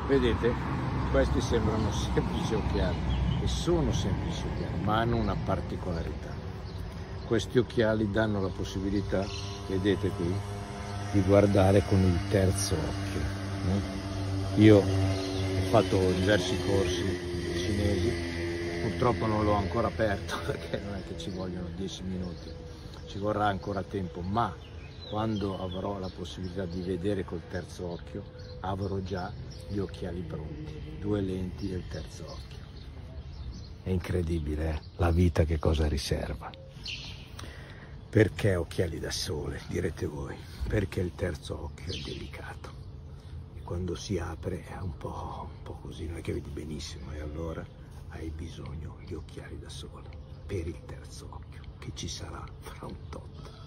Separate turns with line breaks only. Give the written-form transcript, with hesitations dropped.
Vedete, questi sembrano semplici occhiali e sono semplici occhiali, ma hanno una particolarità. Questi occhiali danno la possibilità, vedete qui, di guardare con il terzo occhio. Io ho fatto diversi corsi cinesi, purtroppo non l'ho ancora aperto perché non è che ci vogliono 10 minuti, ci vorrà ancora tempo, ma quando avrò la possibilità di vedere col terzo occhio avrò già gli occhiali pronti, 2 lenti e il terzo occhio. È incredibile, eh? La vita che cosa riserva. Perché occhiali da sole, direte voi? Perché il terzo occhio è delicato e quando si apre è un po' così, non è che vedi benissimo, e allora hai bisogno di occhiali da sole per il terzo occhio, che ci sarà fra un tot.